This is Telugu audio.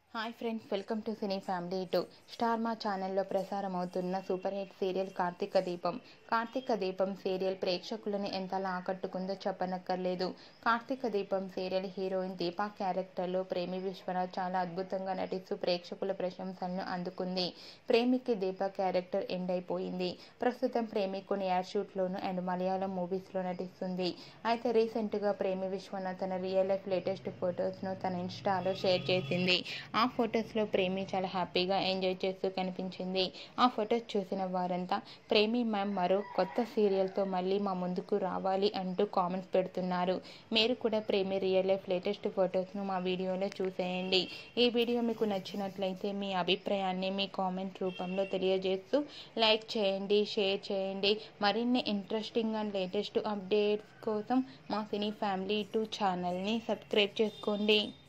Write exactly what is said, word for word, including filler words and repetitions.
Hi friends, welcome to cine family two. Star Maa ఛానల్లో ప్రసారం అవుతున్న సూపర్ హిట్ సీరియల్ కార్తీక దీపం. కార్తీక దీపం సీరియల్ ప్రేక్షకులను ఎంతలా ఆకట్టుకుందో చెప్పనక్కర్లేదు. కార్తీక దీపం సీరియల్ హీరోయిన్ దీపా క్యారెక్టర్లో ప్రేమి విశ్వనాథ్ చాలా అద్భుతంగా నటిస్తూ ప్రేక్షకుల ప్రశంసలను అందుకుంది. ప్రేమికి దీపా క్యారెక్టర్ ఎండ్ అయిపోయింది. ప్రస్తుతం ప్రేమి కొన్ని యాడ్ షూట్లోను అండ్ మలయాళం మూవీస్లో నటిస్తుంది. అయితే రీసెంట్గా ప్రేమి విశ్వనాథ్ తన రియల్ లైఫ్ లేటెస్ట్ ఫొటోస్ను తన ఇన్స్టాలో షేర్ చేసింది. ఆ ఫొటోస్లో ప్రేమి చాలా హ్యాపీగా ఎంజాయ్ చేస్తూ కనిపించింది. ఆ ఫొటోస్ చూసిన వారంతా ప్రేమి మ్యామ్ మరో కొత్త సీరియల్తో మళ్ళీ మా ముందుకు రావాలి అంటూ కామెంట్స్ పెడుతున్నారు. మీరు కూడా ప్రేమి రియల్ లైఫ్ లేటెస్ట్ ఫొటోస్ను మా వీడియోలో చూసేయండి. ఈ వీడియో మీకు నచ్చినట్లయితే మీ అభిప్రాయాన్ని మీ కామెంట్ రూపంలో తెలియజేస్తూ లైక్ చేయండి, షేర్ చేయండి. మరిన్ని ఇంట్రెస్టింగ్ అండ్ లేటెస్ట్ అప్డేట్స్ కోసం మా సినీ ఫ్యామిలీ టూ ఛానల్ని సబ్స్క్రైబ్ చేసుకోండి.